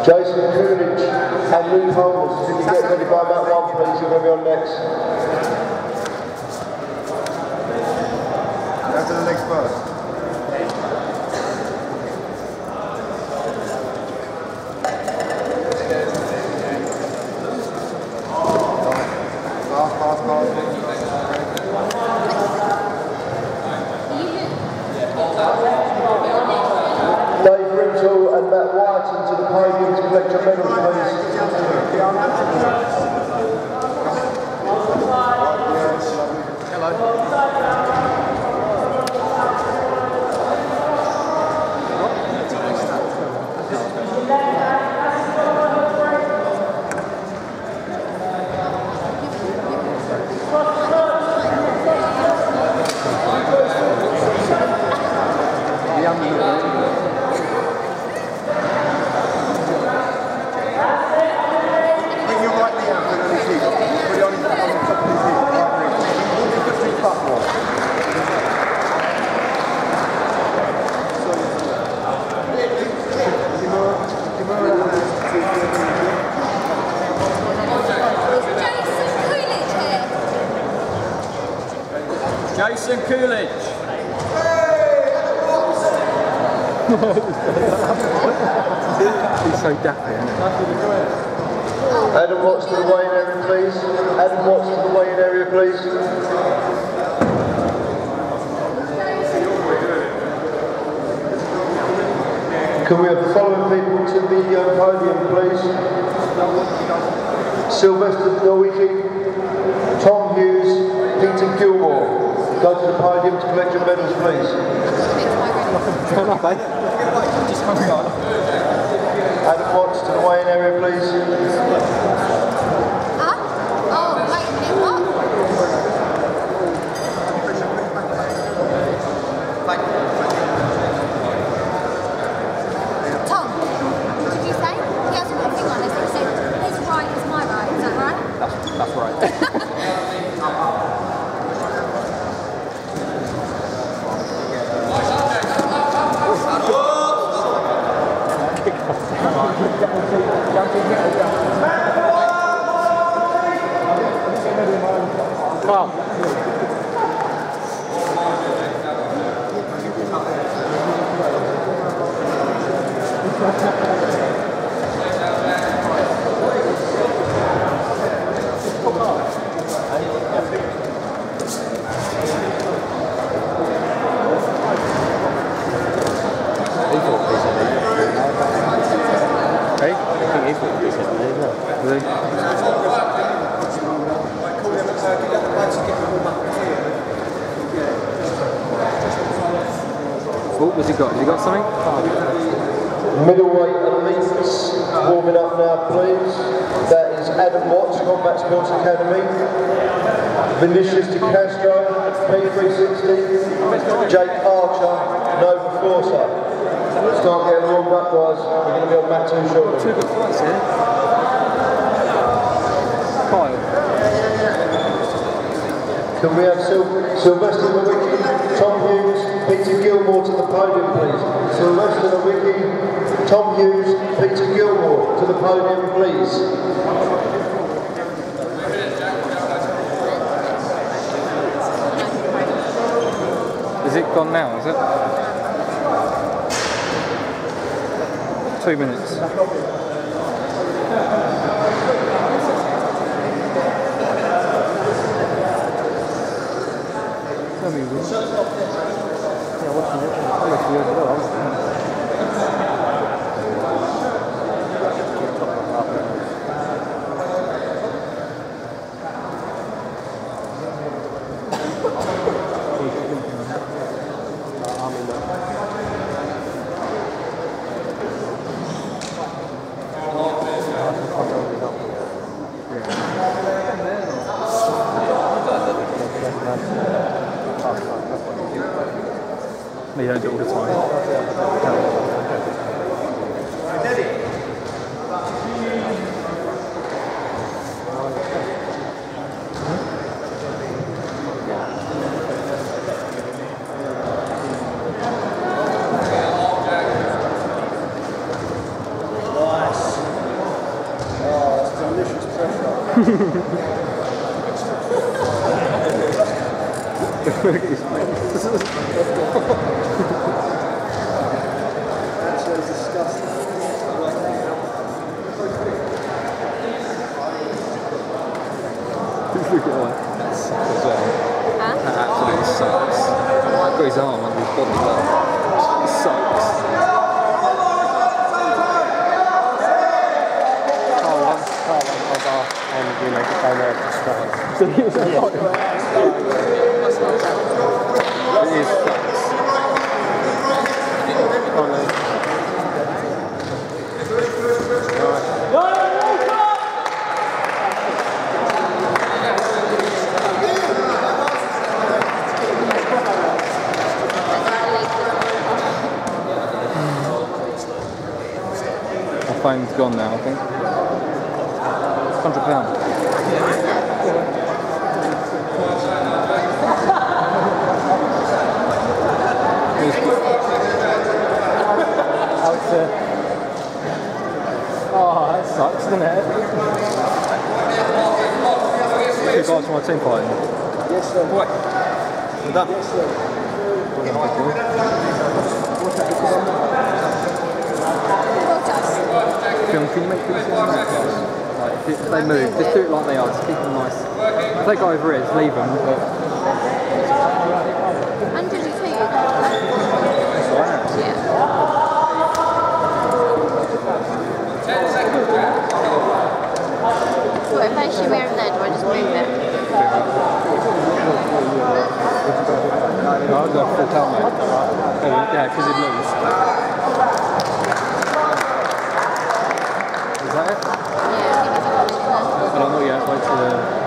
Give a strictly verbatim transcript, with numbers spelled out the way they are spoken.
Jason Coolidge and Luke Holmes, if you get ready by that one, please, you're going to be on next. Go to the legs first. Pass, pass, pass. Dave Rintoul and Matt White into the podium to collect your medals, please. Jason Coolidge. He's so dappy, isn't he? Adam Watts to the weighing area, please. Adam Watts to the weighing area, please. Can we have the following people to the uh, podium, please? Sylvester Nowicki, Tom Hughes, Peter Gilmore. Go to the podium to collect your medals, please. Turn up, eh? Adam Watts to the weighing area, please. Huh? Oh, wait a minute, what? Tom, what did you say? He hasn't got a thing on his. He said his right is my right, is that right? That's, that's right. What's he got? Has he got something? Middleweight elites warming up now, please. That is Adam Watts, Combat Sports Academy. Vinicius De Castro, P three sixty. Jake Archer, Nova Forza. Start getting warmed up, guys. We're going to be on mat two shortly. Two good fights here. Kyle. Can we have Syl Sylvester Nowicki, Tom Hughes, Peter Gilmore to the podium, please. Sylvester Nowicki, Tom Hughes, Peter Gilmore to the podium, please. Is it gone now, is it? Two minutes. You don't do it all the time. Nice. Look at his face. That's disgusting. Look at that. That sucks as well. Huh? That absolutely sucks. Got his arm under his body there. It sucks. Carl, Carl, I'll go and we make it down there to strike. It is sucks. Oh no. My phone's gone now, I think. one hundred pounds. Out to... Oh, that sucks, doesn't it? Two guys from my team fighting. Yes, sir. What? That. Yes, sir. Film, can you make these like, if they move, just do it like they are, just keep them nice. If they go over it, just leave them. But one hundred two. it's alright. Yeah. What if I shimmy over there? Do I just move it? No, I'll go full count, mate. Oh, yeah, because it moves. Is that it? Yeah, I think it's a I don't know yet, wait till the...